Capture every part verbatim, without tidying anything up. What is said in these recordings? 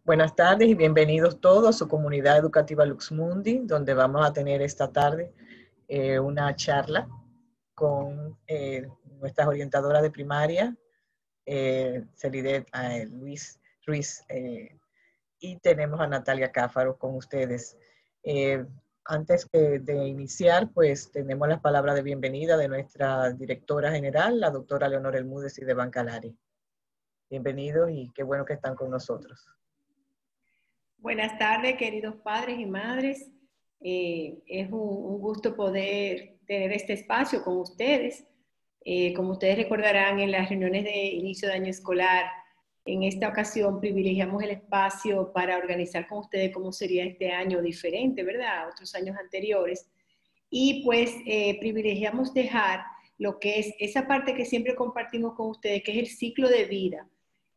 Buenas tardes y bienvenidos todos a su comunidad educativa Luxmundi, donde vamos a tener esta tarde eh, una charla con eh, nuestras orientadoras de primaria, eh, Celidet eh, Luis Ruiz, eh, y tenemos a Natalia Cáfaro con ustedes. Eh, antes que de iniciar, pues tenemos las palabras de bienvenida de nuestra directora general, la doctora Leonor Elmúdez y de Bancalari. Bienvenidos y qué bueno que están con nosotros. Buenas tardes, queridos padres y madres. Eh, es un, un gusto poder tener este espacio con ustedes. Eh, como ustedes recordarán, en las reuniones de inicio de año escolar, en esta ocasión privilegiamos el espacio para organizar con ustedes cómo sería este año diferente, ¿verdad?, a otros años anteriores. Y pues eh, privilegiamos dejar lo que es esa parte que siempre compartimos con ustedes, que es el ciclo de vida.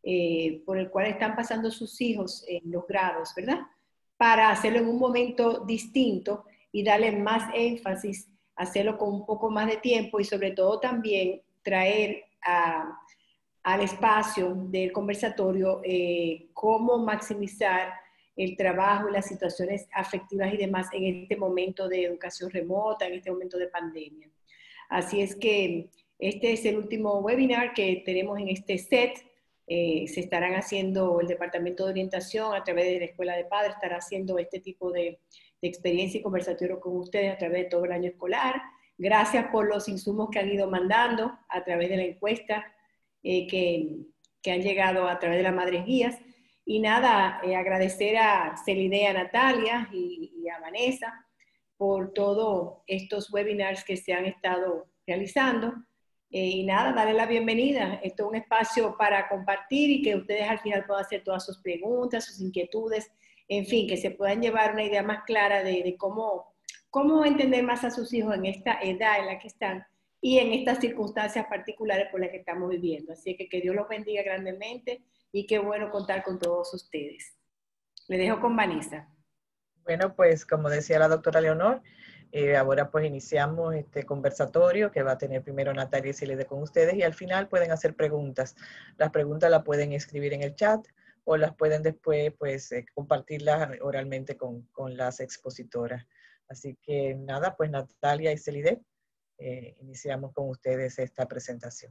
Eh, por el cual están pasando sus hijos en los grados, ¿verdad? Para hacerlo en un momento distinto y darle más énfasis, hacerlo con un poco más de tiempo y sobre todo también traer a, al espacio del conversatorio eh, cómo maximizar el trabajo y las situaciones afectivas y demás en este momento de educación remota, en este momento de pandemia. Así es que este es el último webinar que tenemos en este set. Eh, se estarán haciendo, el Departamento de Orientación a través de la Escuela de Padres estará haciendo este tipo de, de experiencia y conversatorio con ustedes a través de todo el año escolar. Gracias por los insumos que han ido mandando a través de la encuesta eh, que, que han llegado a través de las Madres Guías. Y nada, eh, agradecer a Celide, a Natalia y, y a Vanessa por todos estos webinars que se han estado realizando. Eh, y nada, darle la bienvenida. Esto es un espacio para compartir y que ustedes al final puedan hacer todas sus preguntas, sus inquietudes, en fin, que se puedan llevar una idea más clara de, de cómo, cómo entender más a sus hijos en esta edad en la que están y en estas circunstancias particulares por las que estamos viviendo. Así que que Dios los bendiga grandemente y qué bueno contar con todos ustedes. Le dejo con Vanessa. Bueno, pues como decía la doctora Leonor, eh, ahora pues iniciamos este conversatorio que va a tener primero Natalia y Celede con ustedes y al final pueden hacer preguntas. Las preguntas las pueden escribir en el chat o las pueden después pues eh, compartirlas oralmente con, con las expositoras. Así que nada, pues Natalia y Celede, eh, iniciamos con ustedes esta presentación.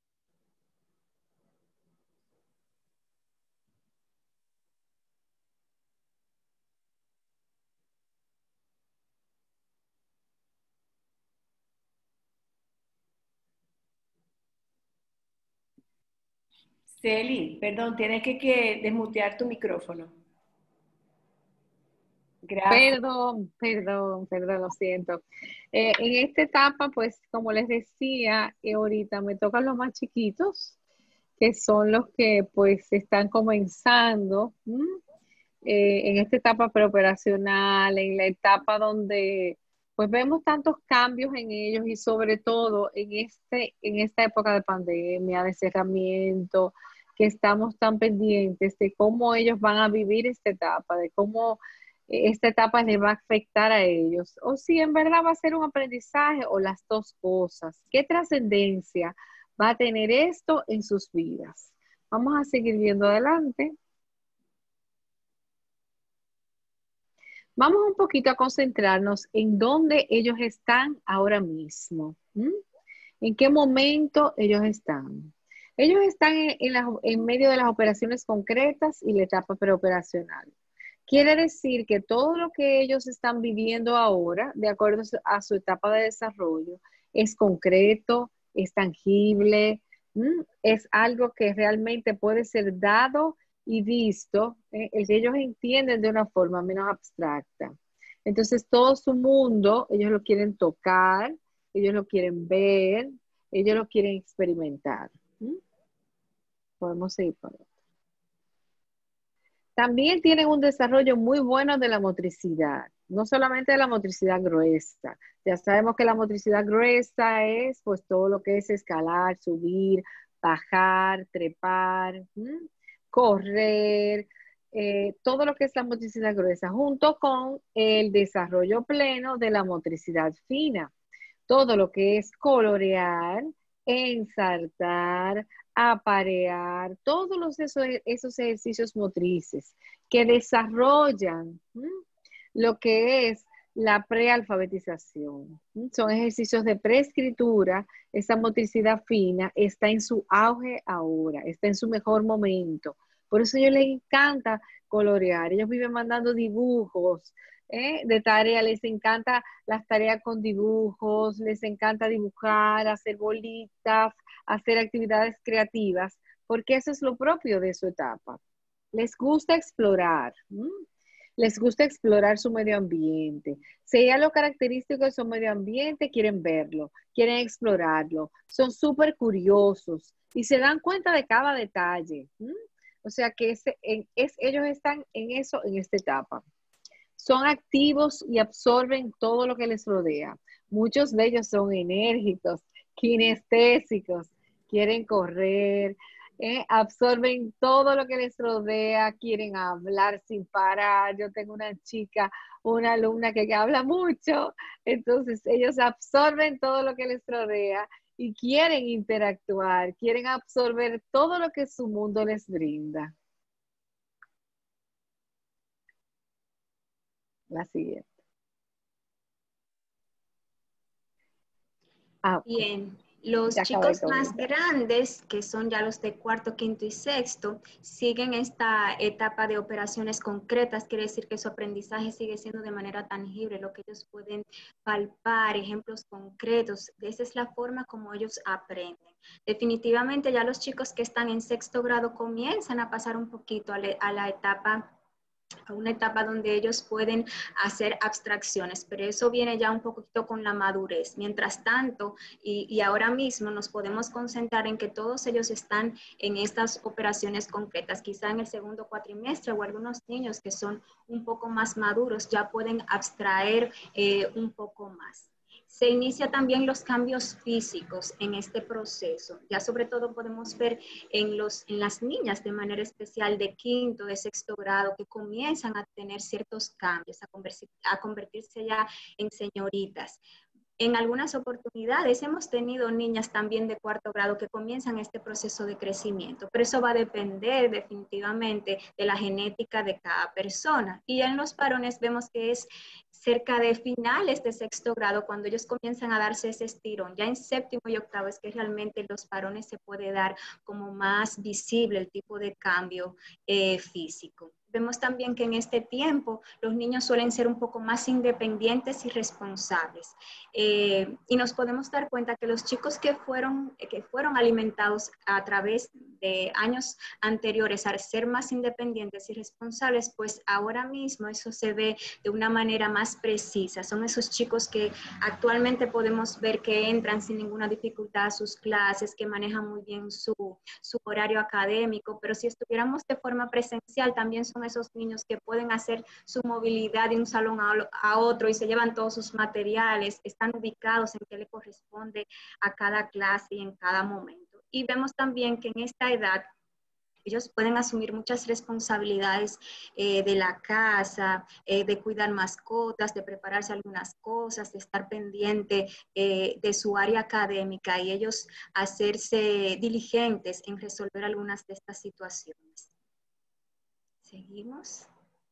Celi, perdón, tienes que, que desmutear tu micrófono. Gracias. Perdón, perdón, perdón, lo siento. Eh, en esta etapa, pues, como les decía, eh, ahorita me tocan los más chiquitos, que son los que, pues, están comenzando eh, en esta etapa preoperacional, en la etapa donde, pues, vemos tantos cambios en ellos y sobre todo en, este, en esta época de pandemia, de cerramiento, que estamos tan pendientes de cómo ellos van a vivir esta etapa, de cómo esta etapa les va a afectar a ellos, o si en verdad va a ser un aprendizaje o las dos cosas. ¿Qué trascendencia va a tener esto en sus vidas? Vamos a seguir viendo adelante. Vamos un poquito a concentrarnos en dónde ellos están ahora mismo. ¿Mm? ¿En qué momento ellos están? Ellos están en, en, la, en medio de las operaciones concretas y la etapa preoperacional. Quiere decir que todo lo que ellos están viviendo ahora, de acuerdo a su etapa de desarrollo, es concreto, es tangible, ¿m? Es algo que realmente puede ser dado y visto, ¿eh? El que ellos entienden de una forma menos abstracta. Entonces, todo su mundo, ellos lo quieren tocar, ellos lo quieren ver, ellos lo quieren experimentar. ¿M? Podemos seguir por ahí. También tienen un desarrollo muy bueno de la motricidad, no solamente de la motricidad gruesa. Ya sabemos que la motricidad gruesa es pues todo lo que es escalar, subir, bajar, trepar, ¿m? correr, eh, todo lo que es la motricidad gruesa, junto con el desarrollo pleno de la motricidad fina. Todo lo que es colorear, ensartar, aparear, todos los, esos, esos ejercicios motrices que desarrollan ¿m? Lo que es la prealfabetización. ¿m? Son ejercicios de preescritura, esa motricidad fina está en su auge ahora, está en su mejor momento. Por eso a ellos les encanta colorear, ellos viven mandando dibujos, ¿eh? De tarea, les encanta las tareas con dibujos, les encanta dibujar, hacer bolitas, hacer actividades creativas, porque eso es lo propio de su etapa. Les gusta explorar, ¿m? Les gusta explorar su medio ambiente. Si ya lo característico de su medio ambiente, quieren verlo, quieren explorarlo, son súper curiosos y se dan cuenta de cada detalle. ¿m? O sea que ese, en, es, ellos están en eso en esta etapa. Son activos y absorben todo lo que les rodea. Muchos de ellos son enérgicos, kinestésicos, quieren correr, eh, absorben todo lo que les rodea, quieren hablar sin parar. Yo tengo una chica, una alumna que habla mucho, entonces ellos absorben todo lo que les rodea y quieren interactuar, quieren absorber todo lo que su mundo les brinda. La siguiente. Ah, okay. Bien, los ya chicos más grandes, que son ya los de cuarto, quinto y sexto, siguen esta etapa de operaciones concretas, quiere decir que su aprendizaje sigue siendo de manera tangible, lo que ellos pueden palpar, ejemplos concretos. Esa es la forma como ellos aprenden. Definitivamente ya los chicos que están en sexto grado comienzan a pasar un poquito a, le, a la etapa a una etapa donde ellos pueden hacer abstracciones, pero eso viene ya un poquito con la madurez. Mientras tanto, y, y ahora mismo nos podemos concentrar en que todos ellos están en estas operaciones concretas, quizá en el segundo cuatrimestre o algunos niños que son un poco más maduros ya pueden abstraer eh, un poco más. Se inicia también los cambios físicos en este proceso. Ya sobre todo podemos ver en, los, en las niñas de manera especial de quinto, de sexto grado, que comienzan a tener ciertos cambios, a, convertir, a convertirse ya en señoritas. En algunas oportunidades hemos tenido niñas también de cuarto grado que comienzan este proceso de crecimiento, pero eso va a depender definitivamente de la genética de cada persona. Y en los varones vemos que es cerca de finales de sexto grado cuando ellos comienzan a darse ese estirón. Ya en séptimo y octavo es que realmente en los varones se puede dar como más visible el tipo de cambio eh, físico. Vemos también que en este tiempo los niños suelen ser un poco más independientes y responsables. Eh, y nos podemos dar cuenta que los chicos que fueron, que fueron alimentados a través de años anteriores a ser más independientes y responsables, pues ahora mismo eso se ve de una manera más precisa. Son esos chicos que actualmente podemos ver que entran sin ninguna dificultad a sus clases, que manejan muy bien su, su horario académico, pero si estuviéramos de forma presencial también son esos niños que pueden hacer su movilidad de un salón a, a otro y se llevan todos sus materiales, están ubicados en qué le corresponde a cada clase y en cada momento. Y vemos también que en esta edad ellos pueden asumir muchas responsabilidades eh, de la casa, eh, de cuidar mascotas, de prepararse algunas cosas, de estar pendiente eh, de su área académica y ellos hacerse diligentes en resolver algunas de estas situaciones. Seguimos.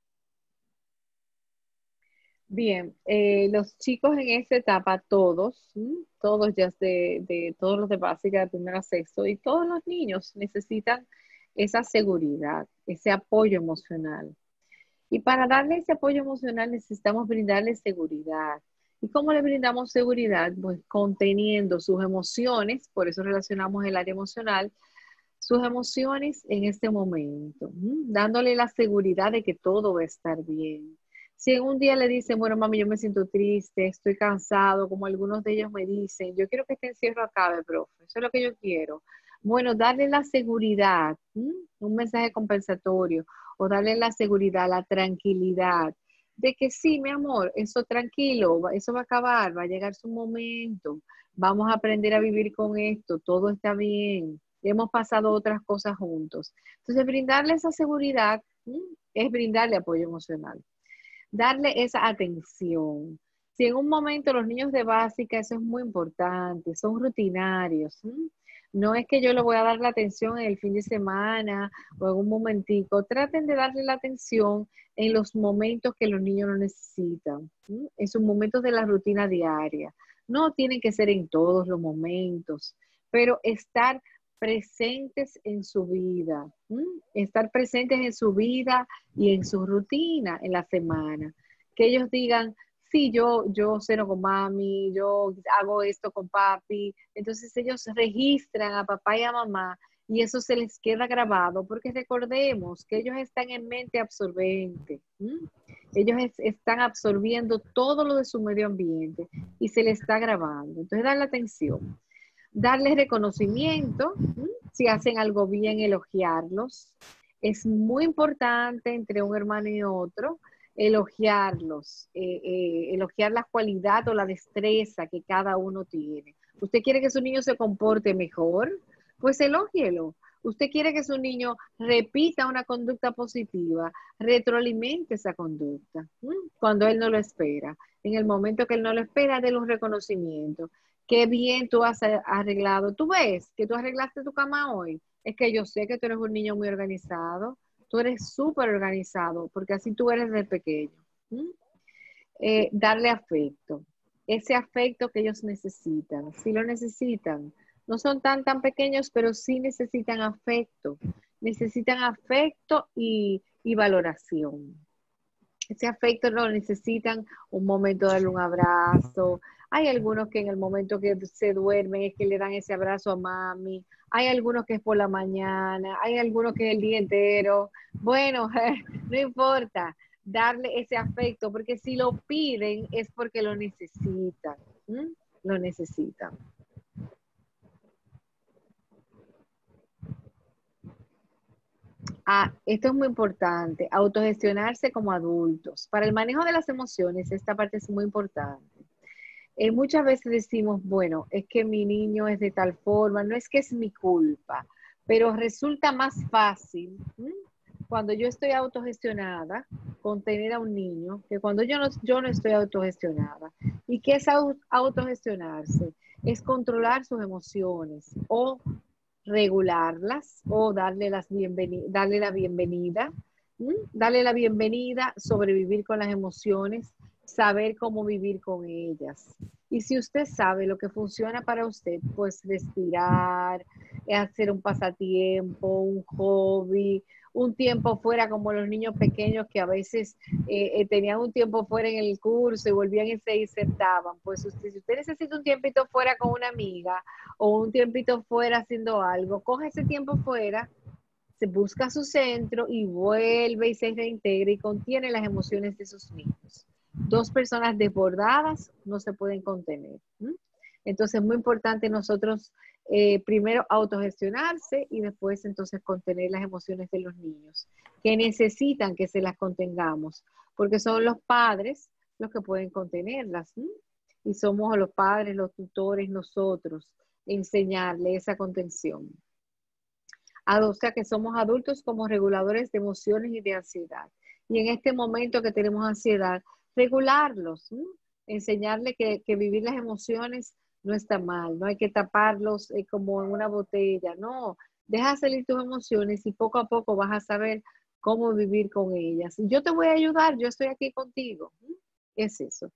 Bien, eh, los chicos en esta etapa, todos, ¿m? todos ya de, de todos los de básica, de primero a sexto, y todos los niños necesitan esa seguridad, ese apoyo emocional. Y para darle ese apoyo emocional necesitamos brindarle seguridad. ¿Y cómo le brindamos seguridad? Pues conteniendo sus emociones, por eso relacionamos el área emocional, sus emociones en este momento, ¿m? dándole la seguridad de que todo va a estar bien. Si en un día le dicen, bueno, mami, yo me siento triste, estoy cansado, como algunos de ellos me dicen, yo quiero que este encierro acabe, profe, eso es lo que yo quiero. Bueno, darle la seguridad, ¿m? un mensaje compensatorio, o darle la seguridad, la tranquilidad, de que sí, mi amor, eso tranquilo, eso va a acabar, va a llegar su momento, vamos a aprender a vivir con esto, todo está bien, hemos pasado otras cosas juntos. Entonces, brindarle esa seguridad ¿m? es brindarle apoyo emocional. Darle esa atención. Si en un momento los niños de básica, eso es muy importante, son rutinarios. ¿m? No es que yo le voy a dar la atención en el fin de semana o en un momentico. Traten de darle la atención en los momentos que los niños lo necesitan, ¿m? En sus momentos de la rutina diaria. No tienen que ser en todos los momentos, pero estar presentes en su vida, ¿m? Estar presentes en su vida y en su rutina en la semana. Que ellos digan, sí, yo, yo ceno con mami, yo hago esto con papi. Entonces ellos registran a papá y a mamá y eso se les queda grabado porque recordemos que ellos están en mente absorbente. ¿m? Ellos es, están absorbiendo todo lo de su medio ambiente y se les está grabando. Entonces, darle atención, darles reconocimiento, ¿m? Si hacen algo bien, elogiarlos. Es muy importante entre un hermano y otro elogiarlos, eh, eh, elogiar la cualidad o la destreza que cada uno tiene. ¿Usted quiere que su niño se comporte mejor? Pues elógielo. ¿Usted quiere que su niño repita una conducta positiva? Retroalimente esa conducta. ¿Mm? Cuando él no lo espera. En el momento que él no lo espera, déle un reconocimiento. Qué bien tú has arreglado. ¿Tú ves que tú arreglaste tu cama hoy? Es que yo sé que tú eres un niño muy organizado. Tú eres súper organizado, porque así tú eres de pequeño. ¿Mm? Eh, darle afecto. Ese afecto que ellos necesitan. Si lo necesitan. No son tan, tan pequeños, pero sí necesitan afecto. Necesitan afecto y, y valoración. Ese afecto lo necesitan un momento de darle un abrazo. Hay algunos que en el momento que se duermen es que le dan ese abrazo a mami. Hay algunos que es por la mañana. Hay algunos que es el día entero. Bueno, no importa darle ese afecto, porque si lo piden es porque lo necesitan. ¿Mm? Lo necesitan. Ah, esto es muy importante, autogestionarse como adultos. Para el manejo de las emociones, esta parte es muy importante. Eh, muchas veces decimos, bueno, es que mi niño es de tal forma, no es que es mi culpa, pero resulta más fácil ¿m? Cuando yo estoy autogestionada contener a un niño que cuando yo no, yo no estoy autogestionada. ¿Y qué es autogestionarse? Es controlar sus emociones o regularlas o darle, las darle la bienvenida, ¿m? Darle la bienvenida, sobrevivir con las emociones, saber cómo vivir con ellas. Y si usted sabe lo que funciona para usted, pues respirar, hacer un pasatiempo, un hobby, un tiempo fuera como los niños pequeños que a veces eh, eh, tenían un tiempo fuera en el curso y volvían y se insertaban. Pues usted, si usted necesita un tiempito fuera con una amiga o un tiempito fuera haciendo algo, coge ese tiempo fuera, se busca su centro y vuelve y se reintegra y contiene las emociones de sus niños. Dos personas desbordadas no se pueden contener. ¿Mm? Entonces es muy importante nosotros eh, primero autogestionarse y después entonces contener las emociones de los niños que necesitan que se las contengamos, porque son los padres los que pueden contenerlas. ¿Mm? Y somos los padres, los tutores, nosotros, enseñarle esa contención. O sea que somos adultos como reguladores de emociones y de ansiedad. Y en este momento que tenemos ansiedad, regularlos, ¿sí? Enseñarle que, que vivir las emociones no está mal, no hay que taparlos eh, como en una botella, no, deja salir tus emociones y poco a poco vas a saber cómo vivir con ellas. Yo te voy a ayudar, yo estoy aquí contigo. ¿Sí? Es eso.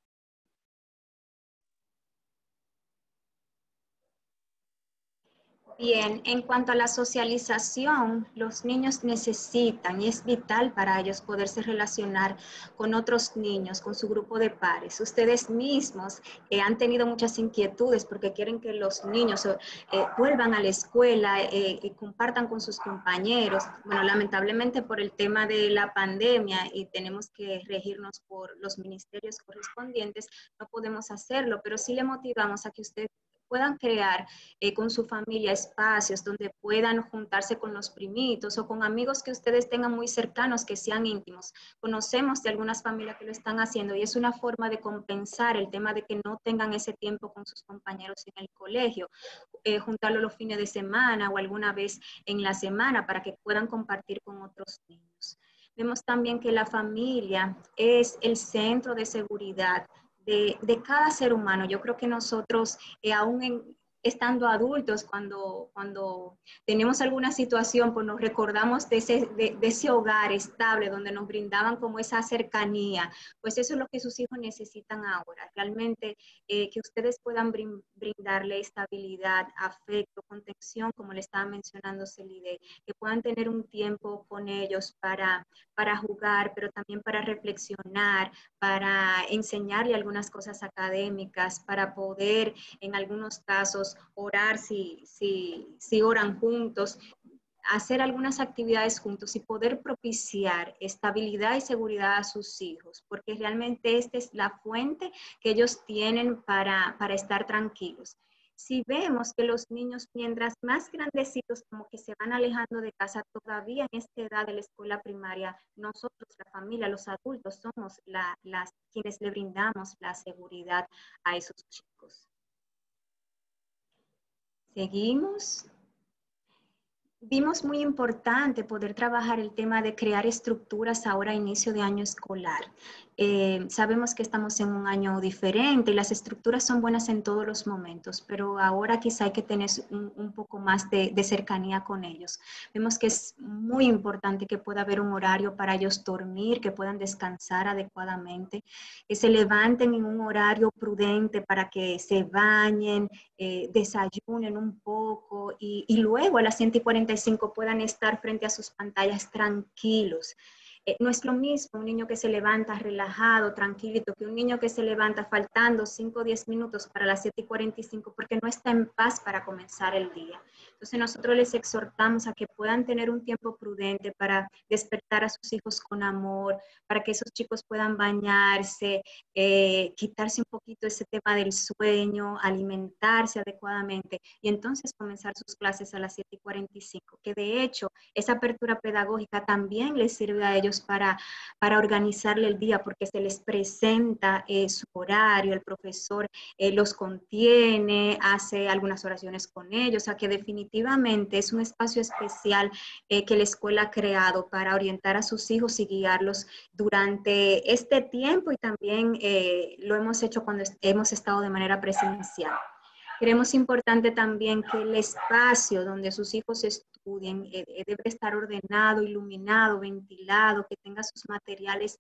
Bien, en cuanto a la socialización, los niños necesitan y es vital para ellos poderse relacionar con otros niños, con su grupo de pares. Ustedes mismos eh, han tenido muchas inquietudes porque quieren que los niños eh, vuelvan a la escuela eh, y compartan con sus compañeros. Bueno, lamentablemente por el tema de la pandemia y tenemos que regirnos por los ministerios correspondientes, no podemos hacerlo, pero sí le motivamos a que usted puedan crear eh, con su familia espacios donde puedan juntarse con los primitos o con amigos que ustedes tengan muy cercanos, que sean íntimos. Conocemos de algunas familias que lo están haciendo y es una forma de compensar el tema de que no tengan ese tiempo con sus compañeros en el colegio, eh, juntarlo los fines de semana o alguna vez en la semana para que puedan compartir con otros niños. Vemos también que la familia es el centro de seguridad de, de cada ser humano. Yo creo que nosotros, eh, aún en, estando adultos, cuando, cuando tenemos alguna situación, pues nos recordamos de ese, de, de ese hogar estable donde nos brindaban como esa cercanía. Pues eso es lo que sus hijos necesitan ahora. Realmente eh, que ustedes puedan brindarle estabilidad, afecto, contención, como le estaba mencionando Celide, que puedan tener un tiempo con ellos para, para jugar, pero también para reflexionar, para enseñarle algunas cosas académicas, para poder en algunos casos orar si, si, si oran juntos, hacer algunas actividades juntos y poder propiciar estabilidad y seguridad a sus hijos, porque realmente esta es la fuente que ellos tienen para, para estar tranquilos. Si vemos que los niños, mientras más grandecitos, como que se van alejando de casa, todavía en esta edad de la escuela primaria, nosotros, la familia, los adultos, somos la, las, quienes le brindamos la seguridad a esos chicos. Seguimos. Vimos muy importante poder trabajar el tema de crear estructuras ahora a inicio de año escolar. Eh, sabemos que estamos en un año diferente y las estructuras son buenas en todos los momentos, pero ahora quizá hay que tener un, un poco más de, de cercanía con ellos. Vemos que es muy importante que pueda haber un horario para ellos dormir, que puedan descansar adecuadamente, que se levanten en un horario prudente para que se bañen, eh, desayunen un poco y, y luego a las siete y cuarenta y cinco puedan estar frente a sus pantallas tranquilos. Eh, no es lo mismo un niño que se levanta relajado, tranquilito, que un niño que se levanta faltando cinco o diez minutos para las siete y cuarenta y cinco porque no está en paz para comenzar el día. Entonces nosotros les exhortamos a que puedan tener un tiempo prudente para despertar a sus hijos con amor, para que esos chicos puedan bañarse, eh, quitarse un poquito ese tema del sueño, alimentarse adecuadamente y entonces comenzar sus clases a las siete y cuarenta y cinco, que de hecho esa apertura pedagógica también les sirve a ellos para, para organizarle el día, porque se les presenta eh, su horario, el profesor eh, los contiene, hace algunas oraciones con ellos, o sea que definitivamente es un espacio especial eh, que la escuela ha creado para orientar a sus hijos y guiarlos durante este tiempo y también eh, lo hemos hecho cuando hemos estado de manera presencial. Creemos importante también que el espacio donde sus hijos estudien eh, debe estar ordenado, iluminado, ventilado, que tenga sus materiales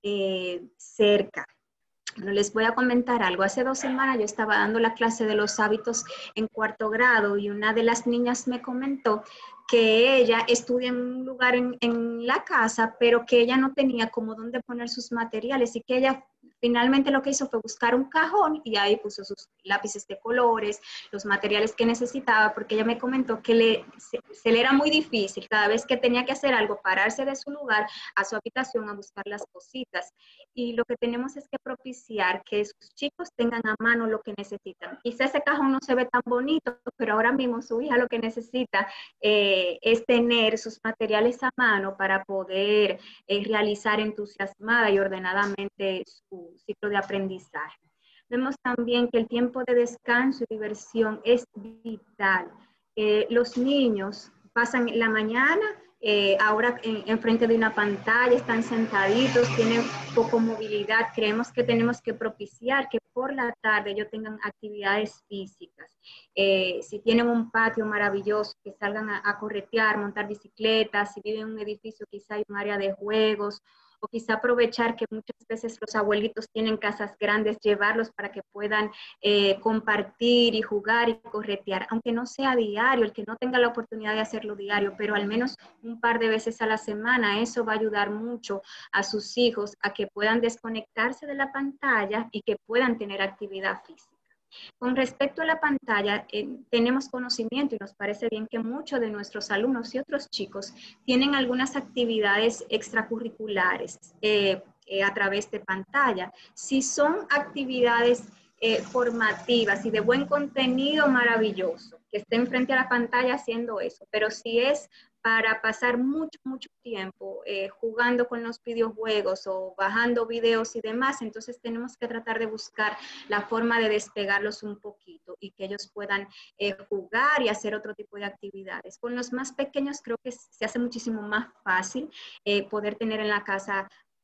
eh, cerca. Bueno, les voy a comentar algo. Hace dos semanas yo estaba dando la clase de los hábitos en cuarto grado y una de las niñas me comentó que ella estudia en un lugar en, en la casa, pero que ella no tenía como dónde poner sus materiales y que ella finalmente lo que hizo fue buscar un cajón y ahí puso sus lápices de colores, los materiales que necesitaba, porque ella me comentó que le, se, se le era muy difícil cada vez que tenía que hacer algo, pararse de su lugar a su habitación a buscar las cositas. Y lo que tenemos es que propiciar que sus chicos tengan a mano lo que necesitan. Quizá ese cajón no se ve tan bonito, pero ahora mismo su hija lo que necesita eh, es tener sus materiales a mano para poder eh, realizar entusiasmada y ordenadamente su ciclo de aprendizaje. Vemos también que el tiempo de descanso y diversión es vital. Eh, los niños pasan la mañana eh, ahora en, en frente de una pantalla, están sentaditos, tienen poco movilidad. Creemos que tenemos que propiciar que por la tarde ellos tengan actividades físicas. Eh, si tienen un patio maravilloso, que salgan a, a corretear, montar bicicletas. Si viven en un edificio, quizá hay un área de juegos, o quizá aprovechar que muchas veces los abuelitos tienen casas grandes, llevarlos para que puedan eh, compartir y jugar y corretear, aunque no sea diario, el que no tenga la oportunidad de hacerlo diario, pero al menos un par de veces a la semana. Eso va a ayudar mucho a sus hijos a que puedan desconectarse de la pantalla y que puedan tener actividad física. Con respecto a la pantalla, eh, tenemos conocimiento y nos parece bien que muchos de nuestros alumnos y otros chicos tienen algunas actividades extracurriculares eh, eh, a través de pantalla. Si son actividades eh, formativas y de buen contenido, maravilloso, que estén frente a la pantalla haciendo eso, pero si es para pasar mucho, mucho tiempo eh, jugando con los videojuegos o bajando videos y demás, entonces tenemos que tratar de buscar la forma de despegarlos un poquito y que ellos puedan eh, jugar y hacer otro tipo de actividades. Con los más pequeños creo que se hace muchísimo más fácil eh, poder tener en la casa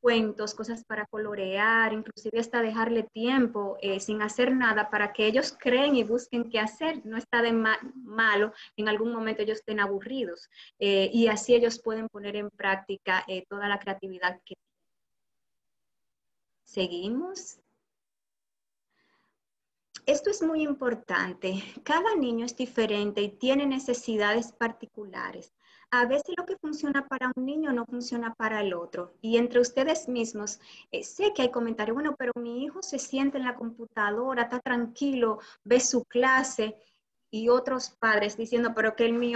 cuentos, cosas para colorear, inclusive hasta dejarle tiempo eh, sin hacer nada para que ellos creen y busquen qué hacer. No está de ma malo, en algún momento ellos estén aburridos eh, y así ellos pueden poner en práctica eh, toda la creatividad que tienen. Seguimos. Esto es muy importante. Cada niño es diferente y tiene necesidades particulares. A veces lo que funciona para un niño no funciona para el otro. Y entre ustedes mismos, eh, sé que hay comentarios, bueno, pero mi hijo se siente en la computadora, está tranquilo, ve su clase. Y otros padres diciendo, pero que el mío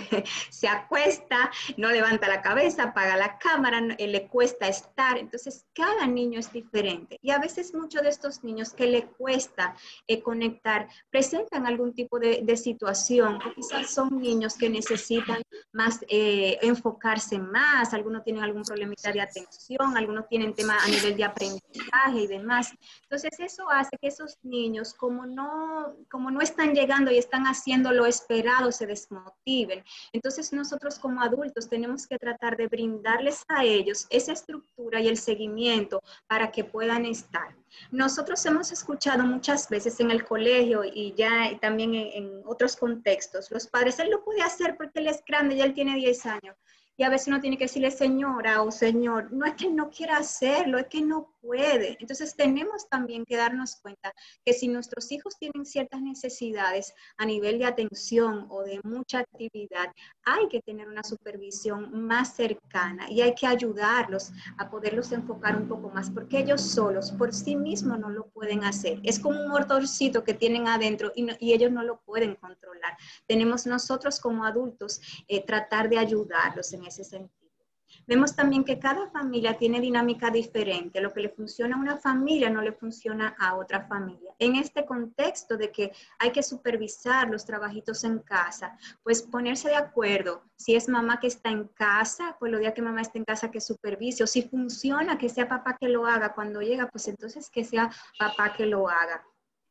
se acuesta, no levanta la cabeza, apaga la cámara, le cuesta estar. Entonces, cada niño es diferente. Y a veces muchos de estos niños que le cuesta eh, conectar presentan algún tipo de, de situación, o quizás son niños que necesitan más eh, enfocarse más, algunos tienen algún problemita de atención, algunos tienen tema a nivel de aprendizaje y demás. Entonces, eso hace que esos niños, como no, como no están llegando y están haciendo lo esperado, se desmotiven. Entonces nosotros como adultos tenemos que tratar de brindarles a ellos esa estructura y el seguimiento para que puedan estar. Nosotros hemos escuchado muchas veces en el colegio y ya y también en, en otros contextos, los padres, él lo puede hacer porque él es grande, ya él tiene diez años. Y a veces uno tiene que decirle señora o señor, no es que no quiera hacerlo, es que no puede. Entonces tenemos también que darnos cuenta que si nuestros hijos tienen ciertas necesidades a nivel de atención o de mucha actividad, hay que tener una supervisión más cercana y hay que ayudarlos a poderlos enfocar un poco más, porque ellos solos por sí mismos no lo pueden hacer. Es como un motorcito que tienen adentro y, no, y ellos no lo pueden controlar. Tenemos nosotros como adultos eh, tratar de ayudarlos en ese sentido. Vemos también que cada familia tiene dinámica diferente. Lo que le funciona a una familia no le funciona a otra familia. En este contexto de que hay que supervisar los trabajitos en casa, pues ponerse de acuerdo. Si es mamá que está en casa, pues los días que mamá esté en casa que supervise. O si funciona, que sea papá que lo haga. Cuando llega, pues entonces que sea papá que lo haga.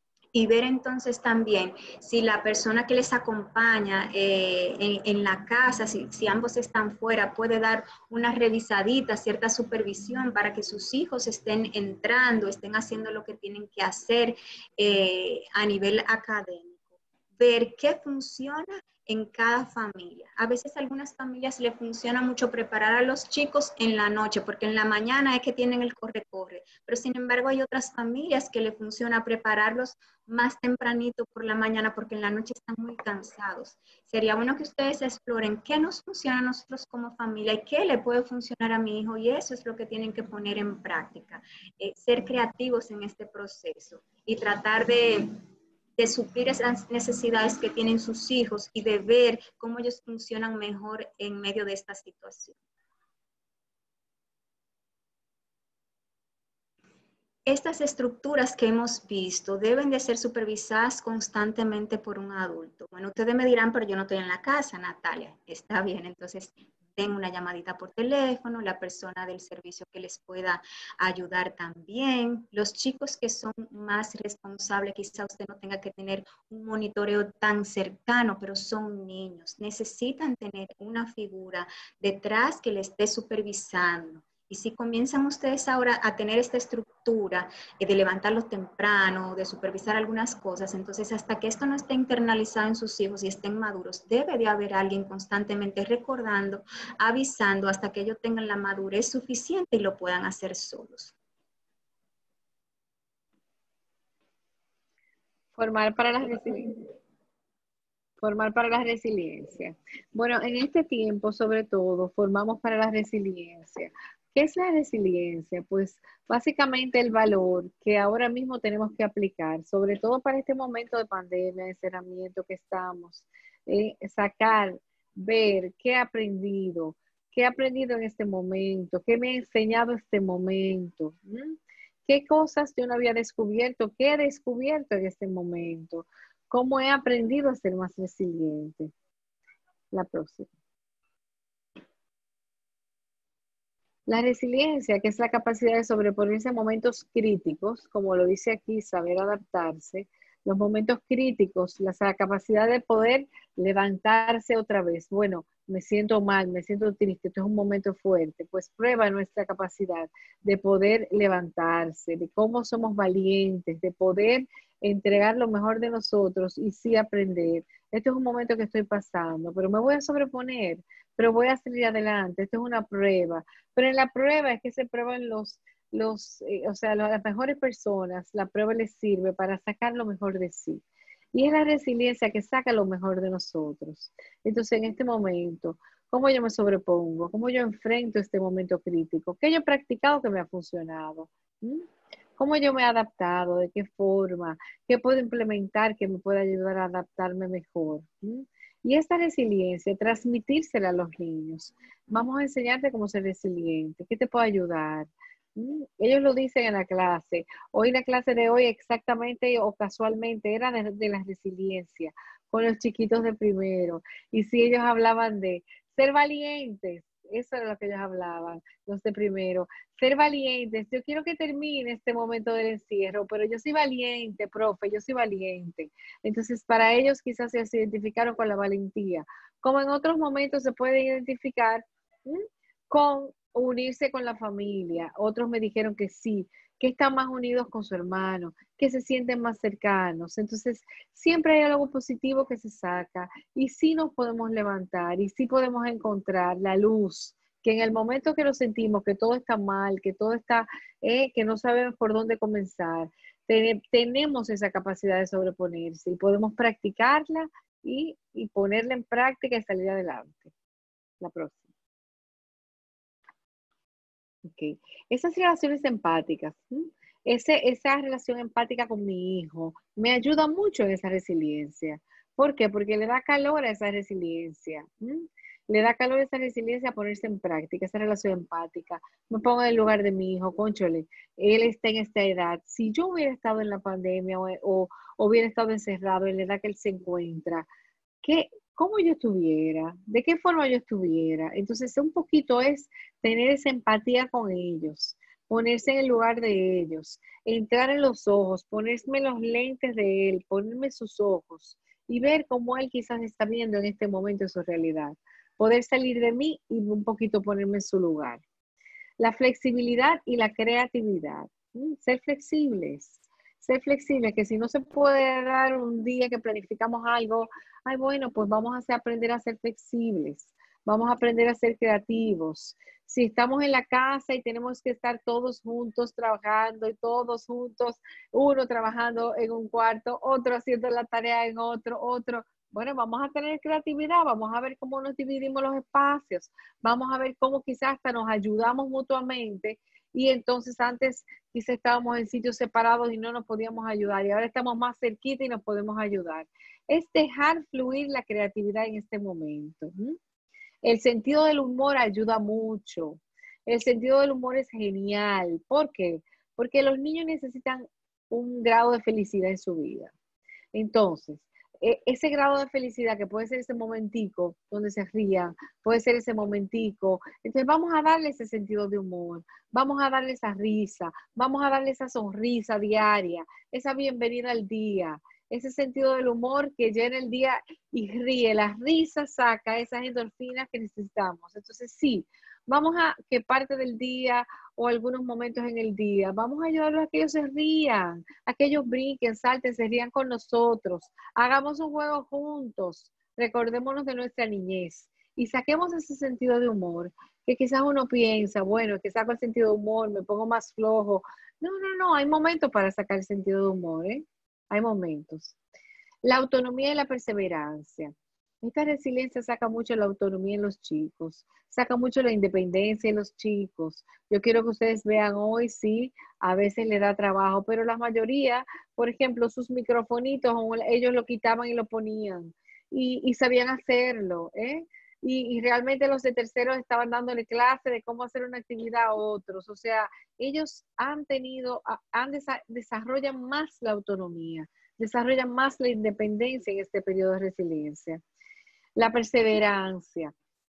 Y ver entonces también si la persona que les acompaña eh, en, en la casa, si, si ambos están fuera, puede dar una revisadita, cierta supervisión para que sus hijos estén entrando, estén haciendo lo que tienen que hacer eh, a nivel académico. Ver qué funciona en cada familia. A veces a algunas familias le funciona mucho preparar a los chicos en la noche, porque en la mañana es que tienen el corre-corre, pero sin embargo hay otras familias que le funciona prepararlos más tempranito por la mañana, porque en la noche están muy cansados. Sería bueno que ustedes exploren qué nos funciona a nosotros como familia y qué le puede funcionar a mi hijo, y eso es lo que tienen que poner en práctica. Eh, ser creativos en este proceso y tratar de de suplir esas necesidades que tienen sus hijos y de ver cómo ellos funcionan mejor en medio de esta situación. Estas estructuras que hemos visto deben de ser supervisadas constantemente por un adulto. Bueno, ustedes me dirán, pero yo no estoy en la casa, Natalia. Está bien, entonces den una llamadita por teléfono, la persona del servicio que les pueda ayudar también. Los chicos que son más responsables, quizá usted no tenga que tener un monitoreo tan cercano, pero son niños. Necesitan tener una figura detrás que les esté supervisando. Y si comienzan ustedes ahora a tener esta estructura eh, de levantarlos temprano, de supervisar algunas cosas, entonces hasta que esto no esté internalizado en sus hijos y estén maduros, debe de haber alguien constantemente recordando, avisando, hasta que ellos tengan la madurez suficiente y lo puedan hacer solos. Formar para la resiliencia. Formar para la resiliencia. Bueno, en este tiempo, sobre todo, formamos para la resiliencia. ¿Qué es la resiliencia? Pues básicamente el valor que ahora mismo tenemos que aplicar, sobre todo para este momento de pandemia, de encerramiento que estamos, eh, sacar, ver qué he aprendido, qué he aprendido en este momento, qué me ha enseñado este momento, ¿Mm? qué cosas yo no había descubierto, qué he descubierto en este momento, cómo he aprendido a ser más resiliente. La próxima. La resiliencia, que es la capacidad de sobreponerse a momentos críticos, como lo dice aquí, saber adaptarse, los momentos críticos, la, la capacidad de poder levantarse otra vez. Bueno, me siento mal, me siento triste, esto es un momento fuerte. Pues prueba nuestra capacidad de poder levantarse, de cómo somos valientes, de poder entregar lo mejor de nosotros y sí aprender. Esto es un momento que estoy pasando, pero me voy a sobreponer, pero voy a salir adelante. Esto es una prueba. Pero en la prueba es que se prueban los, los eh, o sea, las mejores personas. La prueba les sirve para sacar lo mejor de sí. Y es la resiliencia que saca lo mejor de nosotros. Entonces, en este momento, ¿cómo yo me sobrepongo? ¿Cómo yo enfrento este momento crítico? ¿Qué yo he practicado que me ha funcionado? ¿Mm? ¿Cómo yo me he adaptado? ¿De qué forma? ¿Qué puedo implementar que me pueda ayudar a adaptarme mejor? ¿Mm? Y esta resiliencia, transmitírsela a los niños. Vamos a enseñarte cómo ser resiliente. ¿Qué te puede ayudar? ¿Mm? Ellos lo dicen en la clase. Hoy la clase de hoy exactamente o casualmente era de, de la resiliencia con los chiquitos de primero. Y si ellos hablaban de ser valientes, eso era lo que ellos hablaban, los de primero. Ser valientes. Yo quiero que termine este momento del encierro, pero yo soy valiente, profe, yo soy valiente. Entonces, para ellos quizás se identificaron con la valentía. Como en otros momentos se puede identificar ¿m? con unirse con la familia. Otros me dijeron que sí, que están más unidos con su hermano, que se sienten más cercanos. Entonces, siempre hay algo positivo que se saca y sí nos podemos levantar y sí podemos encontrar la luz, que en el momento que lo sentimos, que todo está mal, que todo está, eh, que no sabemos por dónde comenzar, ten, tenemos esa capacidad de sobreponerse y podemos practicarla y, y ponerla en práctica y salir adelante. La próxima. Okay. Esas relaciones empáticas, ¿sí? Ese, esa relación empática con mi hijo me ayuda mucho en esa resiliencia. ¿Por qué? Porque le da calor a esa resiliencia. ¿Sí? Le da calor a esa resiliencia a ponerse en práctica, esa relación empática. Me pongo en el lugar de mi hijo, cónchole, él está en esta edad. Si yo hubiera estado en la pandemia o, o, o hubiera estado encerrado en la edad que él se encuentra, ¿qué, ¿cómo yo estuviera? ¿De qué forma yo estuviera? Entonces, un poquito es tener esa empatía con ellos, ponerse en el lugar de ellos, entrar en los ojos, ponerme los lentes de él, ponerme sus ojos y ver cómo él quizás está viendo en este momento su realidad. Poder salir de mí y un poquito ponerme en su lugar. La flexibilidad y la creatividad. ¿Mm? Ser flexibles. Ser flexibles, que si no se puede dar un día que planificamos algo, ay, bueno, pues vamos a hacer, aprender a ser flexibles. Vamos a aprender a ser creativos. Si estamos en la casa y tenemos que estar todos juntos trabajando y todos juntos, uno trabajando en un cuarto, otro haciendo la tarea en otro, otro. Bueno, vamos a tener creatividad, vamos a ver cómo nos dividimos los espacios, vamos a ver cómo quizás hasta nos ayudamos mutuamente y entonces antes quizás estábamos en sitios separados y no nos podíamos ayudar y ahora estamos más cerquita y nos podemos ayudar. Es dejar fluir la creatividad en este momento. ¿Mm? El sentido del humor ayuda mucho. El sentido del humor es genial. ¿Por qué? Porque los niños necesitan un grado de felicidad en su vida. Entonces, ese grado de felicidad que puede ser ese momentico donde se rían, puede ser ese momentico. Entonces vamos a darle ese sentido de humor, vamos a darle esa risa, vamos a darle esa sonrisa diaria, esa bienvenida al día, ese sentido del humor que llena el día y ríe. La risa saca esas endorfinas que necesitamos. Entonces sí, vamos a que parte del día o algunos momentos en el día, vamos a ayudarlos a que ellos se rían, a que ellos brinquen, salten, se rían con nosotros, hagamos un juego juntos, recordémonos de nuestra niñez y saquemos ese sentido de humor, que quizás uno piensa, bueno, que saco el sentido de humor, me pongo más flojo. No, no, no, hay momentos para sacar el sentido de humor, ¿eh? Hay momentos. La autonomía y la perseverancia. Esta resiliencia saca mucho la autonomía en los chicos, saca mucho la independencia en los chicos. Yo quiero que ustedes vean hoy, sí, a veces le da trabajo, pero la mayoría, por ejemplo, sus microfonitos, ellos lo quitaban y lo ponían y, y sabían hacerlo, ¿eh? Y, y realmente los de terceros estaban dándole clase de cómo hacer una actividad a otros. O sea, ellos han tenido, han desa- desarrollan más la autonomía, desarrollan más la independencia en este periodo de resiliencia. La perseverancia.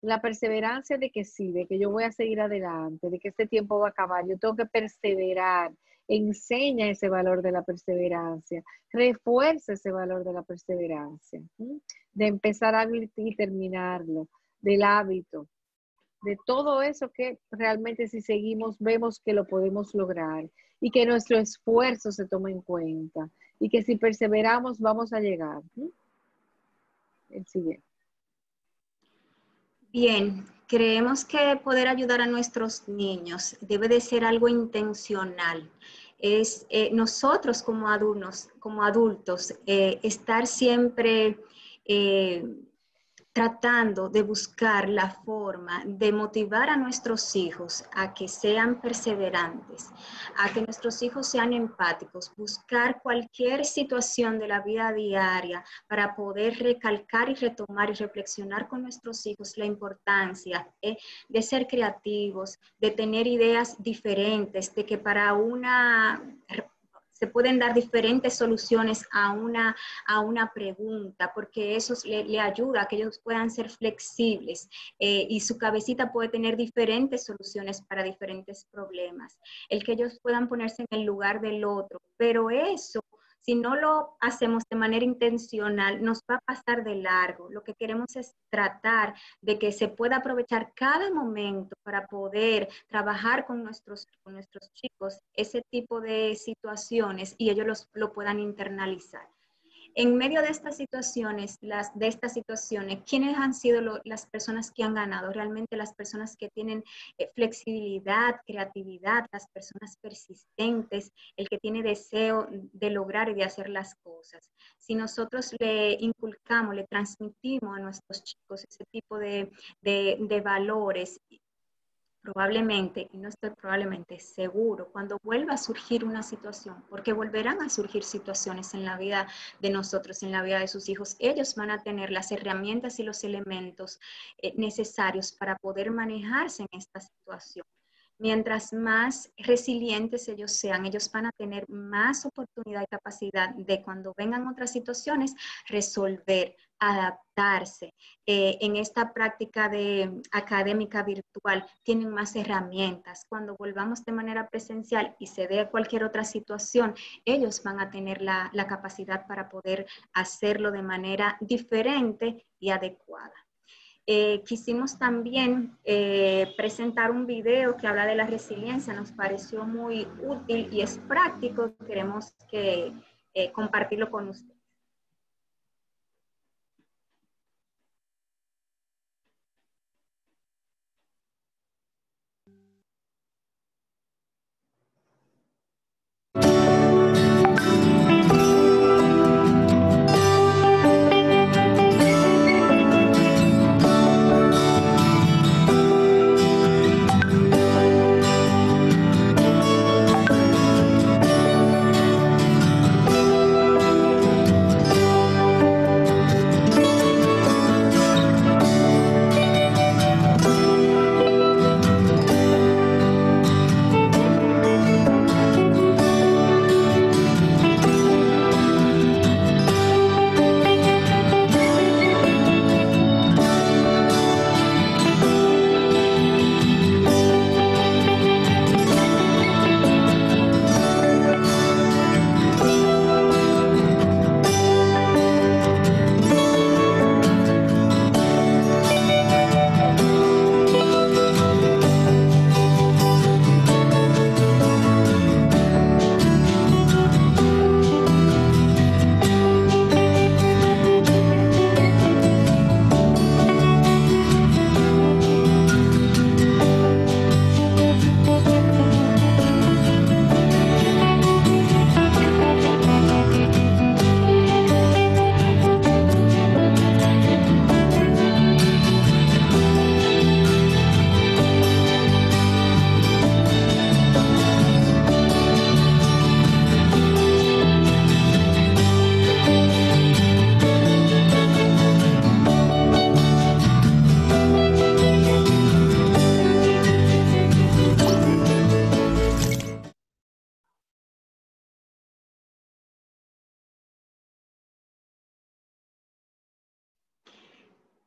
La perseverancia de que sí, de que yo voy a seguir adelante, de que este tiempo va a acabar, yo tengo que perseverar. Enseña ese valor de la perseverancia, refuerza ese valor de la perseverancia, ¿sí? De empezar algo y terminarlo, del hábito, de todo eso que realmente si seguimos vemos que lo podemos lograr y que nuestro esfuerzo se toma en cuenta y que si perseveramos vamos a llegar. ¿Sí? El siguiente. Bien, creemos que poder ayudar a nuestros niños debe de ser algo intencional. Es eh, nosotros como adultos, como adultos eh, estar siempre eh, tratando de buscar la forma de motivar a nuestros hijos a que sean perseverantes, a que nuestros hijos sean empáticos, buscar cualquier situación de la vida diaria para poder recalcar y retomar y reflexionar con nuestros hijos la importancia eh, de ser creativos, de tener ideas diferentes, de que para una... se pueden dar diferentes soluciones a una, a una pregunta, porque eso le, le ayuda a que ellos puedan ser flexibles eh, y su cabecita puede tener diferentes soluciones para diferentes problemas. El que ellos puedan ponerse en el lugar del otro, pero eso, si no lo hacemos de manera intencional, nos va a pasar de largo. Lo que queremos es tratar de que se pueda aprovechar cada momento para poder trabajar con nuestros, con nuestros chicos ese tipo de situaciones y ellos los, lo puedan internalizar. En medio de estas situaciones, las, de estas situaciones, ¿quiénes han sido lo, las personas que han ganado? Realmente las personas que tienen eh, flexibilidad, creatividad, las personas persistentes, el que tiene deseo de lograr y de hacer las cosas. Si nosotros le inculcamos, le transmitimos a nuestros chicos ese tipo de, de, de valores, probablemente, y no estoy probablemente seguro, cuando vuelva a surgir una situación, porque volverán a surgir situaciones en la vida de nosotros, en la vida de sus hijos, ellos van a tener las herramientas y los elementos eh, necesarios para poder manejarse en esta situación. Mientras más resilientes ellos sean, ellos van a tener más oportunidad y capacidad de cuando vengan otras situaciones, resolver, adaptarse. Eh, en esta práctica de académica virtual tienen más herramientas. Cuando volvamos de manera presencial y se dé cualquier otra situación, ellos van a tener la, la capacidad para poder hacerlo de manera diferente y adecuada. Eh, quisimos también eh, presentar un video que habla de la resiliencia, nos pareció muy útil y es práctico, queremos que, eh, compartirlo con ustedes.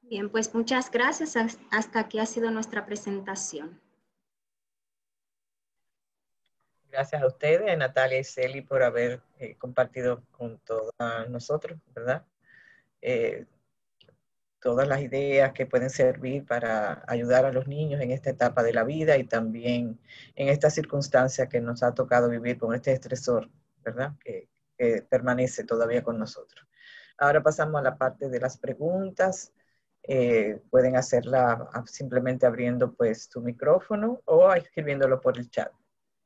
Bien, pues muchas gracias. Hasta aquí ha sido nuestra presentación. Gracias a ustedes, Natalia y Celi, por haber eh, compartido con todos nosotros, ¿verdad? Eh, todas las ideas que pueden servir para ayudar a los niños en esta etapa de la vida y también en esta circunstancia que nos ha tocado vivir con este estresor, ¿verdad? Que, que permanece todavía con nosotros. Ahora pasamos a la parte de las preguntas. Eh, pueden hacerla simplemente abriendo pues tu micrófono o escribiéndolo por el chat.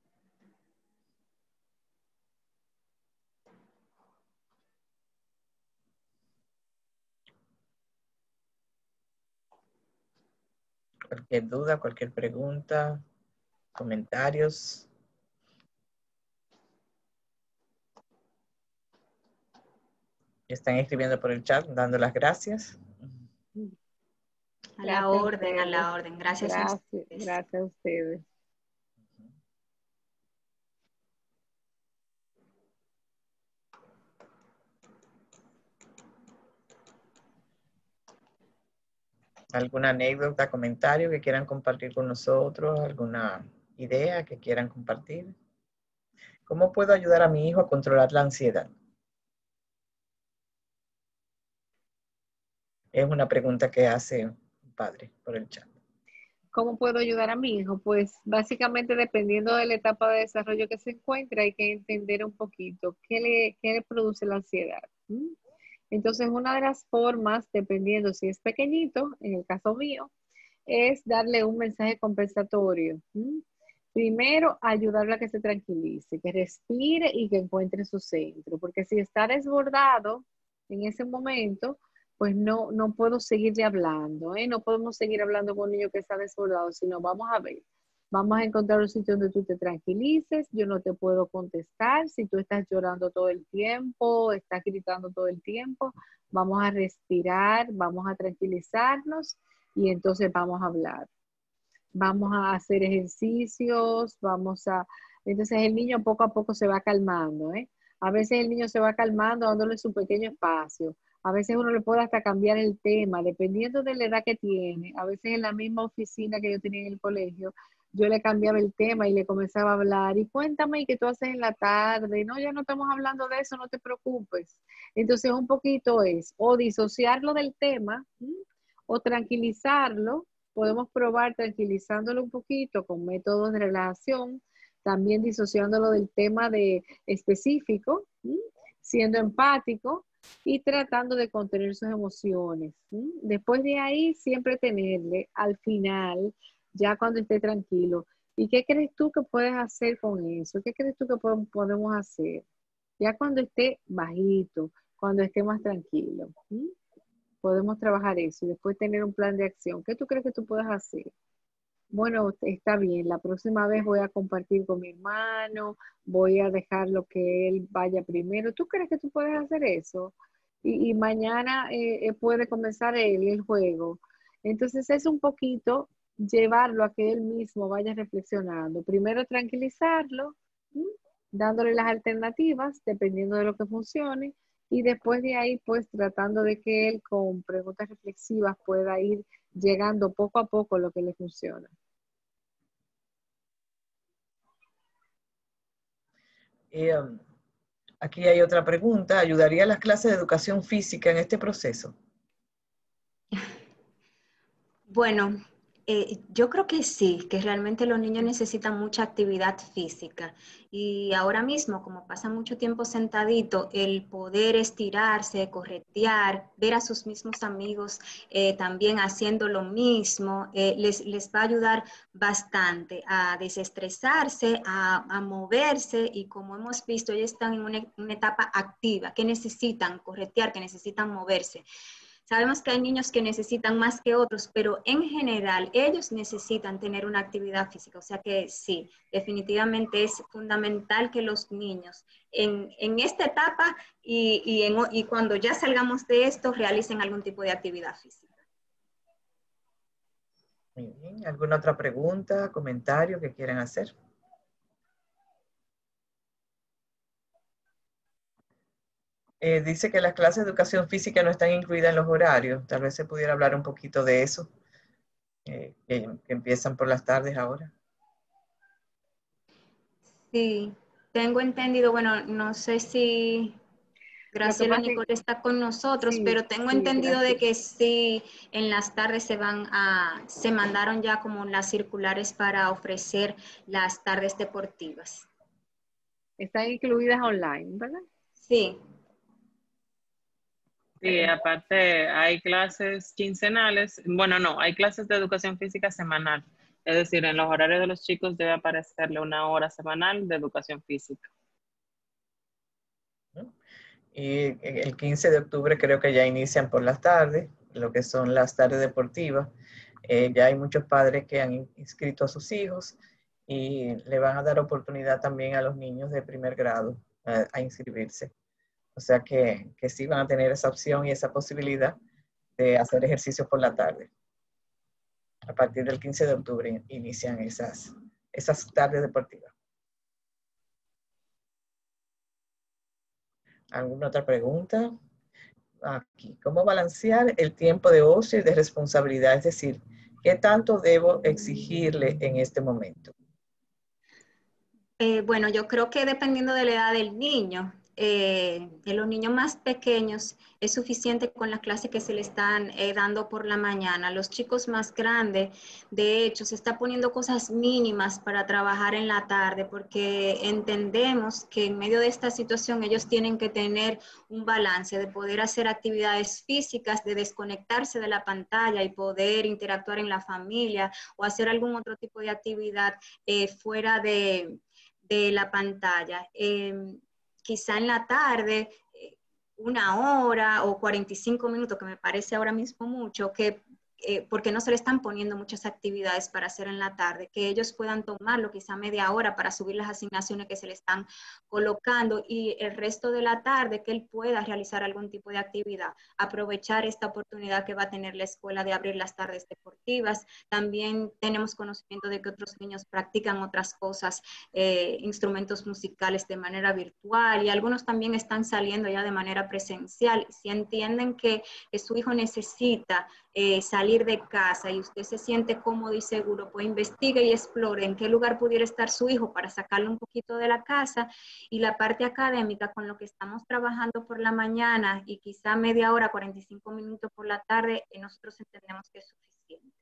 Cualquier duda, cualquier pregunta, comentarios. Están escribiendo por el chat, dando las gracias. A la orden, a la orden. Gracias, gracias a ustedes. Gracias a ustedes. ¿Alguna anécdota, comentario que quieran compartir con nosotros? ¿Alguna idea que quieran compartir? ¿Cómo puedo ayudar a mi hijo a controlar la ansiedad? Es una pregunta que hace un padre por el chat. ¿Cómo puedo ayudar a mi hijo? Pues básicamente dependiendo de la etapa de desarrollo que se encuentra, hay que entender un poquito qué le, qué le produce la ansiedad. ¿Mm? Entonces, una de las formas, dependiendo si es pequeñito, en el caso mío, es darle un mensaje compensatorio. ¿Mm? Primero, ayudarle a que se tranquilice, que respire y que encuentre su centro, porque si está desbordado en ese momento, pues no, no puedo seguirle hablando, ¿eh? No podemos seguir hablando con un niño que está desbordado, sino vamos a ver, vamos a encontrar un sitio donde tú te tranquilices, yo no te puedo contestar, si tú estás llorando todo el tiempo, estás gritando todo el tiempo, vamos a respirar, vamos a tranquilizarnos y entonces vamos a hablar. Vamos a hacer ejercicios, vamos a... Entonces el niño poco a poco se va calmando, ¿eh? A veces el niño se va calmando dándole su pequeño espacio. A veces uno le puede hasta cambiar el tema, dependiendo de la edad que tiene. A veces en la misma oficina que yo tenía en el colegio, yo le cambiaba el tema y le comenzaba a hablar. Y cuéntame, ¿y qué tú haces en la tarde? No, ya no estamos hablando de eso, no te preocupes. Entonces un poquito es o disociarlo del tema, ¿sí? O tranquilizarlo. Podemos probar tranquilizándolo un poquito con métodos de relajación, también disociándolo del tema de específico, ¿sí? Siendo empático y tratando de contener sus emociones. ¿Sí? Después de ahí, siempre tenerle al final, ya cuando esté tranquilo, ¿y qué crees tú que puedes hacer con eso? ¿Qué crees tú que podemos hacer? Ya cuando esté bajito, cuando esté más tranquilo. ¿Sí? Podemos trabajar eso y después tener un plan de acción. ¿Qué tú crees que tú puedes hacer? Bueno, está bien, la próxima vez voy a compartir con mi hermano, voy a dejarlo que él vaya primero. ¿Tú crees que tú puedes hacer eso? Y, y mañana eh, eh, puede comenzar él el juego. Entonces es un poquito llevarlo a que él mismo vaya reflexionando. Primero tranquilizarlo, ¿sí? Dándole las alternativas, dependiendo de lo que funcione, y después de ahí, pues tratando de que él con preguntas reflexivas pueda ir llegando poco a poco lo que le funciona. Eh, um, aquí hay otra pregunta. ¿Ayudaría a las clases de educación física en este proceso? Bueno, eh, yo creo que sí, que realmente los niños necesitan mucha actividad física y ahora mismo, como pasan mucho tiempo sentadito, el poder estirarse, corretear, ver a sus mismos amigos eh, también haciendo lo mismo, eh, les, les va a ayudar bastante a desestresarse, a, a moverse y como hemos visto, ellos están en una, una etapa activa, que necesitan corretear, que necesitan moverse. Sabemos que hay niños que necesitan más que otros, pero en general ellos necesitan tener una actividad física. O sea que sí, definitivamente es fundamental que los niños en, en esta etapa y, y, en, y cuando ya salgamos de esto realicen algún tipo de actividad física. Muy bien. ¿Alguna otra pregunta, comentario que quieran hacer? Eh, dice que las clases de educación física no están incluidas en los horarios. Tal vez se pudiera hablar un poquito de eso, eh, que, que empiezan por las tardes ahora. Sí, tengo entendido, bueno, no sé si Graciela Nicole está con nosotros, sí, pero tengo sí, entendido gracias. de que sí, en las tardes se van a, se mandaron ya como las circulares para ofrecer las tardes deportivas. Están incluidas online, ¿verdad? Sí. Sí, aparte hay clases quincenales, bueno, no, hay clases de educación física semanal, es decir, en los horarios de los chicos debe aparecerle una hora semanal de educación física. Y el quince de octubre creo que ya inician por las tardes, lo que son las tardes deportivas. Eh, ya hay muchos padres que han inscrito a sus hijos y le van a dar oportunidad también a los niños de primer grado a, a inscribirse. O sea que, que sí van a tener esa opción y esa posibilidad de hacer ejercicio por la tarde. A partir del quince de octubre inician esas, esas tardes deportivas. ¿Alguna otra pregunta? Aquí, ¿cómo balancear el tiempo de ocio y de responsabilidad? Es decir, ¿qué tanto debo exigirle en este momento? Eh, bueno, yo creo que dependiendo de la edad del niño, eh, en los niños más pequeños es suficiente con las clases que se le están eh, dando por la mañana. Los chicos más grandes, de hecho, se está poniendo cosas mínimas para trabajar en la tarde porque entendemos que en medio de esta situación ellos tienen que tener un balance de poder hacer actividades físicas, de desconectarse de la pantalla y poder interactuar en la familia o hacer algún otro tipo de actividad eh, fuera de de la pantalla. Eh, quizá en la tarde, eh, una hora o cuarenta y cinco minutos, que me parece ahora mismo mucho, que eh, porque no se le están poniendo muchas actividades para hacer en la tarde, que ellos puedan tomarlo quizá media hora para subir las asignaciones que se le están colocando y el resto de la tarde que él pueda realizar algún tipo de actividad, aprovechar esta oportunidad que va a tener la escuela de abrir las tardes deportivas. También tenemos conocimiento de que otros niños practican otras cosas, eh, instrumentos musicales de manera virtual y algunos también están saliendo ya de manera presencial. Si entienden que, que su hijo necesita eh, salir de casa y usted se siente cómodo y seguro, pues investigue y explore en qué lugar pudiera estar su hijo para sacarlo un poquito de la casa, y la parte académica con lo que estamos trabajando por la mañana y quizá media hora, cuarenta y cinco minutos por la tarde, eh, nosotros entendemos que es suficiente.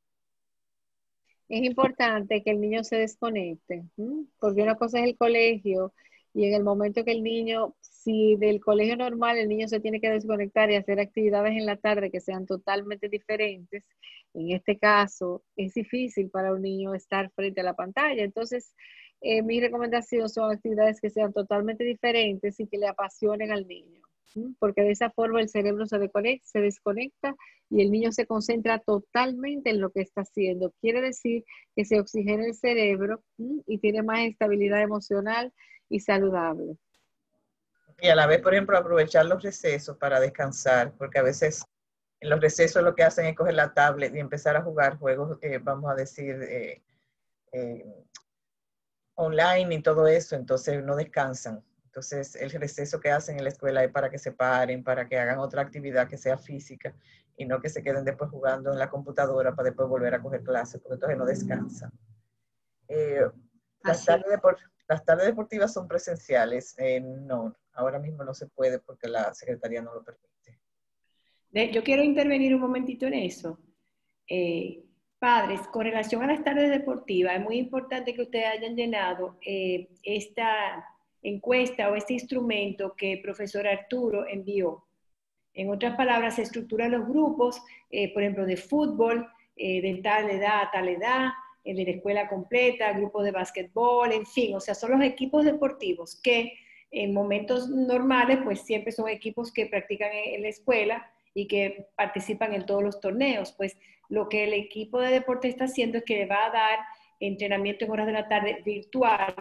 Es importante que el niño se desconecte, ¿m? Porque una cosa es el colegio y en el momento que el niño, si del colegio normal el niño se tiene que desconectar y hacer actividades en la tarde que sean totalmente diferentes, en este caso es difícil para un niño estar frente a la pantalla. Entonces, eh, mi recomendación son actividades que sean totalmente diferentes y que le apasionen al niño, ¿m? Porque de esa forma el cerebro se desconecta, se desconecta y el niño se concentra totalmente en lo que está haciendo. Quiere decir que se oxigena el cerebro ¿m? Y tiene más estabilidad emocional y saludable. Y a la vez, por ejemplo, aprovechar los recesos para descansar, porque a veces en los recesos lo que hacen es coger la tablet y empezar a jugar juegos, eh, vamos a decir, eh, eh, online y todo eso, entonces no descansan. Entonces el receso que hacen en la escuela es para que se paren, para que hagan otra actividad que sea física y no que se queden después jugando en la computadora para después volver a coger clases, porque entonces no descansan. Eh, las, tardes deport las tardes deportivas son presenciales. Eh, no, ahora mismo no se puede porque la Secretaría no lo permite. Yo quiero intervenir un momentito en eso. Eh, padres, con relación a las tardes deportivas, es muy importante que ustedes hayan llenado eh, esta encuesta o este instrumento que el profesor Arturo envió. En otras palabras, se estructuran los grupos, eh, por ejemplo, de fútbol, eh, de tal edad a tal edad, eh, de la escuela completa, grupos de básquetbol, en fin, o sea, son los equipos deportivos que en momentos normales, pues siempre son equipos que practican en, en la escuela y que participan en todos los torneos. Pues lo que el equipo de deporte está haciendo es que le va a dar entrenamiento en horas de la tarde virtual,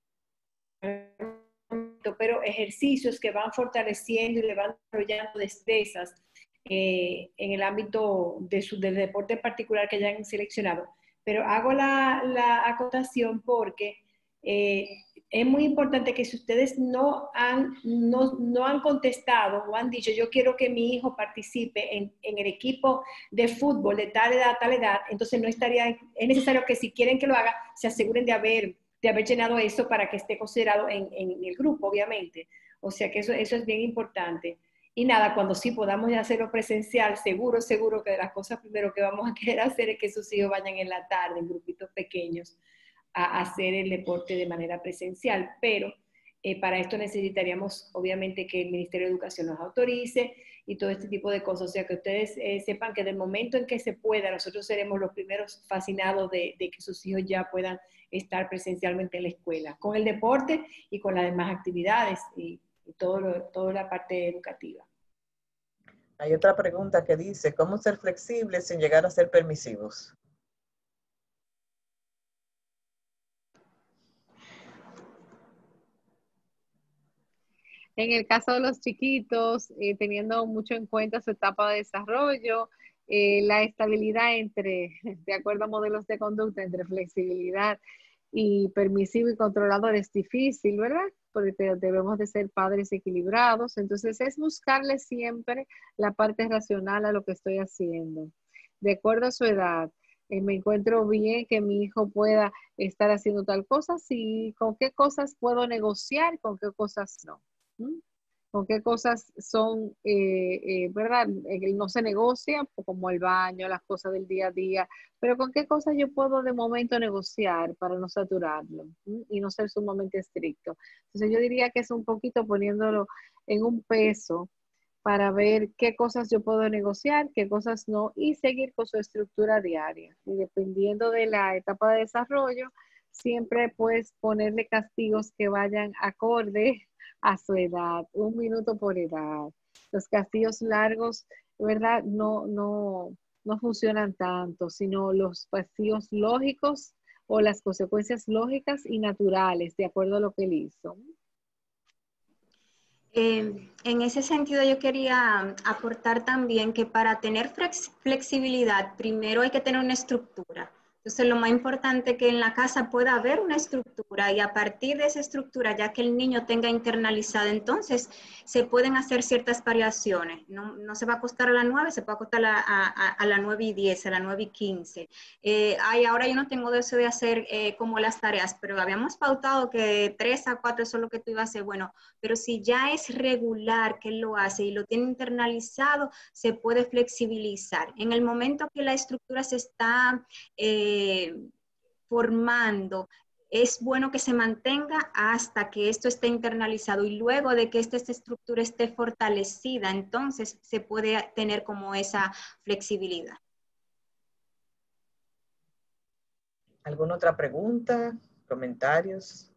pero ejercicios que van fortaleciendo y le van desarrollando destrezas eh, en el ámbito de su, del deporte particular que hayan seleccionado. Pero hago la, la acotación porque eh, es muy importante que si ustedes no han, no, no han contestado o han dicho, yo quiero que mi hijo participe en, en el equipo de fútbol de tal edad a tal edad, entonces no estaría, es necesario que si quieren que lo haga, se aseguren de haber, de haber llenado eso para que esté considerado en, en el grupo, obviamente. O sea que eso, eso es bien importante. Y nada, cuando sí podamos ya hacerlo presencial, seguro, seguro que de las cosas primero que vamos a querer hacer es que sus hijos vayan en la tarde, en grupitos pequeños, a hacer el deporte de manera presencial, pero eh, para esto necesitaríamos obviamente que el Ministerio de Educación nos autorice y todo este tipo de cosas, o sea que ustedes eh, sepan que del momento en que se pueda, nosotros seremos los primeros fascinados de, de que sus hijos ya puedan estar presencialmente en la escuela, con el deporte y con las demás actividades y, y todo lo, toda la parte educativa. Hay otra pregunta que dice, ¿cómo ser flexibles sin llegar a ser permisivos? En el caso de los chiquitos, eh, teniendo mucho en cuenta su etapa de desarrollo, eh, la estabilidad entre, de acuerdo a modelos de conducta, entre flexibilidad y permisivo y controlador es difícil, ¿verdad? Porque debemos de ser padres equilibrados. Entonces es buscarle siempre la parte racional a lo que estoy haciendo. De acuerdo a su edad, eh, me encuentro bien que mi hijo pueda estar haciendo tal cosa, sí, con qué cosas puedo negociar, con qué cosas no. ¿Mm? Con qué cosas son, eh, eh, ¿verdad? Eh, no se negocia, como el baño, las cosas del día a día, pero con qué cosas yo puedo de momento negociar para no saturarlo, ¿m? Y no ser sumamente estricto. Entonces yo diría que es un poquito poniéndolo en un peso para ver qué cosas yo puedo negociar, qué cosas no, y seguir con su estructura diaria. Y dependiendo de la etapa de desarrollo, siempre pues ponerle castigos que vayan acorde a su edad, un minuto por edad. Los castigos largos, ¿verdad? No, no, no funcionan tanto, sino los castigos lógicos o las consecuencias lógicas y naturales, de acuerdo a lo que él hizo. Eh, en ese sentido, yo quería aportar también que para tener flexibilidad, primero hay que tener una estructura. Entonces, lo más importante es que en la casa pueda haber una estructura y a partir de esa estructura, ya que el niño tenga internalizado, entonces se pueden hacer ciertas variaciones. No, no se va a acostar a las nueve, se puede acostar a, a, a las nueve y diez, a las nueve y quince. Eh, ay, ahora yo no tengo deseo de hacer eh, como las tareas, pero habíamos pautado que de tres a cuatro eso es lo que tú ibas a hacer. Bueno, pero si ya es regular que él lo hace y lo tiene internalizado, se puede flexibilizar. En el momento que la estructura se está eh, formando, es bueno que se mantenga hasta que esto esté internalizado y luego de que esta, esta estructura esté fortalecida, entonces se puede tener como esa flexibilidad. ¿Alguna otra pregunta? ¿Comentarios?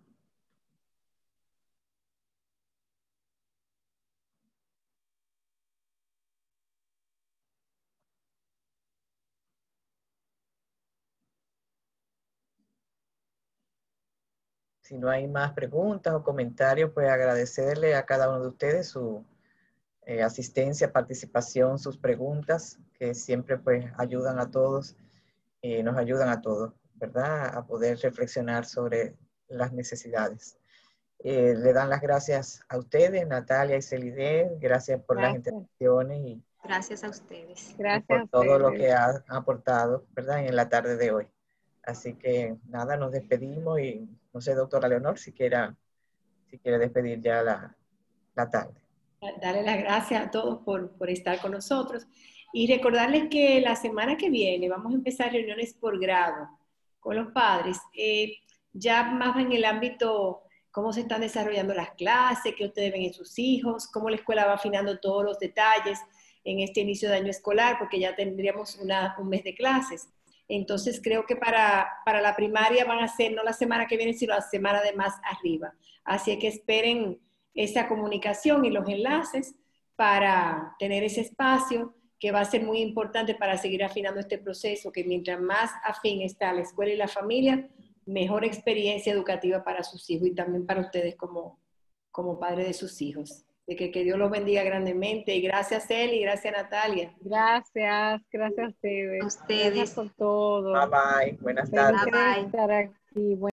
Si no hay más preguntas o comentarios, pues agradecerle a cada uno de ustedes su eh, asistencia, participación, sus preguntas, que siempre pues ayudan a todos, eh, nos ayudan a todos, ¿verdad? A poder reflexionar sobre las necesidades. Eh, le dan las gracias a ustedes, Natalia y Celide, gracias por gracias. Las intervenciones y gracias a ustedes. Gracias por a todo ustedes. lo que ha aportado, ¿verdad? En la tarde de hoy. Así que nada, nos despedimos y no sé, doctora Leonor, si quiera, si quiere despedir ya la, la tarde. Darle las gracias a todos por, por estar con nosotros y recordarles que la semana que viene vamos a empezar reuniones por grado con los padres, eh, ya más en el ámbito cómo se están desarrollando las clases, qué ustedes ven en sus hijos, cómo la escuela va afinando todos los detalles en este inicio de año escolar, porque ya tendríamos una, un mes de clases. Entonces creo que para, para la primaria van a ser no la semana que viene, sino la semana de más arriba. Así que esperen esa comunicación y los enlaces para tener ese espacio que va a ser muy importante para seguir afinando este proceso, que mientras más afín está la escuela y la familia, mejor experiencia educativa para sus hijos y también para ustedes como, como padres de sus hijos. De que, que Dios los bendiga grandemente y gracias a él y gracias a Natalia. Gracias, gracias a ustedes. A ustedes. Gracias por todo. Bye bye, buenas tardes. Feliz de estar aquí.